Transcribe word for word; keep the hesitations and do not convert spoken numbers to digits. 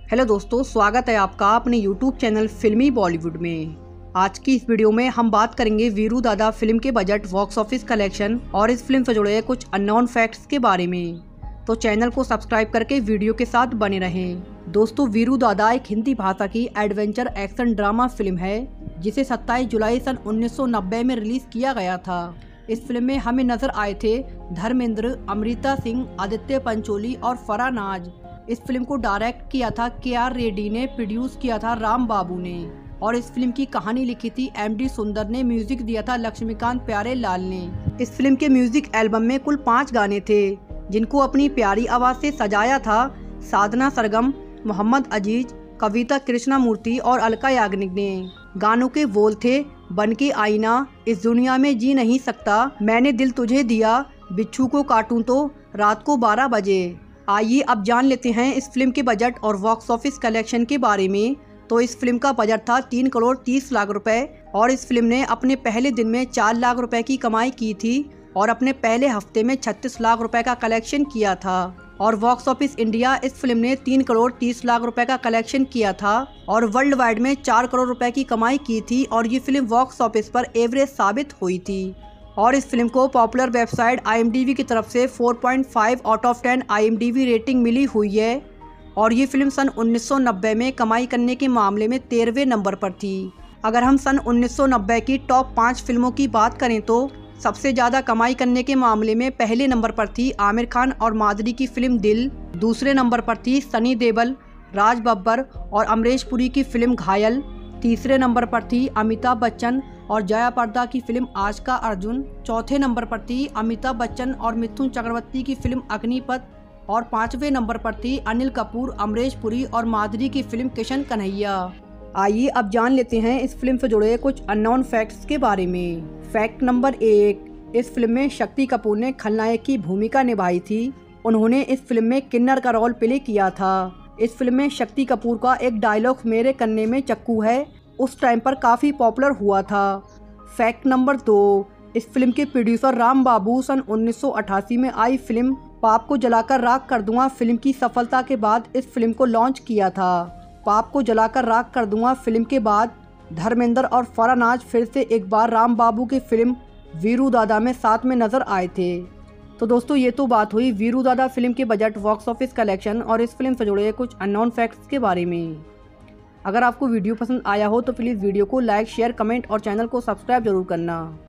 Hello दोस्तों, स्वागत है आपका अपने यूट्यूब चैनल फिल्मी बॉलीवुड में। आज की इस वीडियो में हम बात करेंगे वीरू दादा फिल्म के बजट, बॉक्स ऑफिस कलेक्शन और इस फिल्म से जुड़े कुछ अननोन फैक्ट्स के बारे में। तो चैनल को सब्सक्राइब करके वीडियो के साथ बने रहें। दोस्तों, वीरू दादा एक हिंदी भाषा की एडवेंचर एक्शन ड्रामा फिल्म है जिसे सत्ताईस जुलाई सन उन्नीस सौ नब्बे में रिलीज किया गया था। इस फिल्म में हमें नजर आए थे धर्मेंद्र, अमृता सिंह, आदित्य पंचोली और फराह नाज। इस फिल्म को डायरेक्ट किया था के आर रेड्डी ने, प्रोड्यूस किया था राम बाबू ने और इस फिल्म की कहानी लिखी थी एम डी सुंदर ने, म्यूजिक दिया था लक्ष्मीकांत प्यारे लाल ने। इस फिल्म के म्यूजिक एल्बम में कुल पाँच गाने थे जिनको अपनी प्यारी आवाज से सजाया था साधना सरगम, मोहम्मद अजीज, कविता कृष्णमूर्ति और अलका याग्निक ने। गानों के बोल थे बनके आईना, इस दुनिया में जी नहीं सकता, मैंने दिल तुझे दिया, बिच्छू को काटूं तो रात को बारह बजे। आइए अब जान लेते हैं इस फिल्म के बजट और बॉक्स ऑफिस कलेक्शन के बारे में। तो इस फिल्म का बजट था तीन करोड़ तीस लाख रुपए और इस फिल्म ने अपने पहले दिन में चार लाख रुपए की कमाई की थी और अपने पहले हफ्ते में छत्तीस लाख रुपए का कलेक्शन किया था। और बॉक्स ऑफिस इंडिया इस फिल्म ने तीन करोड़ तीस लाख रुपए का कलेक्शन किया था और वर्ल्ड वाइड में चार करोड़ रुपए की कमाई की थी और ये फिल्म बॉक्स ऑफिस पर एवरेज साबित हुई थी। और इस फिल्म को popular website I M D B की तरफ से चार पॉइंट पाँच आउट ऑफ दस I M D B rating मिली हुई है और ये फिल्म सन उन्नीस सौ नब्बे में कमाई करने के मामले में तेरहवें नंबर पर थी। अगर हम सन उन्नीस सौ नब्बे की टॉप पाँच फिल्मों की बात करें तो सबसे ज़्यादा कमाई करने के मामले में पहले नंबर पर थी आमिर खान और माधुरी की फिल्म दिल, दूसरे नंबर पर थी सनी देओल, राज बब्बर और अमरीश पुरी की फिल्म घायल, तीसरे नंबर पर थी अमिताभ बच्चन और जया प्रदा की फिल्म आज का अर्जुन, चौथे नंबर पर थी अमिताभ बच्चन और मिथुन चक्रवर्ती की फिल्म अग्निपथ और पांचवें नंबर पर थी अनिल कपूर, अमरीश पुरी और माधुरी की फिल्म किशन कन्हैया। आइए अब जान लेते हैं इस फिल्म से जुड़े कुछ अननोन फैक्ट्स के बारे में। फैक्ट नंबर एक, इस फिल्म में शक्ति कपूर ने खलनायक की भूमिका निभाई थी। उन्होंने इस फिल्म में किन्नर का रोल प्ले किया था। इस फिल्म में शक्ति कपूर का एक डायलॉग मेरे कन्ने में चक्कू है उस टाइम पर काफ़ी पॉपुलर हुआ था। फैक्ट नंबर दो, इस फिल्म के प्रोड्यूसर राम बाबू सन उन्नीस सौ अट्ठासी में आई फिल्म पाप को जलाकर राख कर दूंगा फिल्म की सफलता के बाद इस फिल्म को लॉन्च किया था। पाप को जलाकर राख कर दूंगा फिल्म के बाद धर्मेंद्र और फराह नाज फिर से एक बार राम बाबू की फिल्म वीरू दादा में साथ में नजर आए थे। तो दोस्तों, ये तो बात हुई वीरू दादा फिल्म के बजट, बॉक्स ऑफिस कलेक्शन और इस फिल्म से जुड़े कुछ अननोन फैक्ट्स के बारे में। अगर आपको वीडियो पसंद आया हो तो प्लीज़ वीडियो को लाइक, शेयर, कमेंट और चैनल को सब्सक्राइब जरूर करना।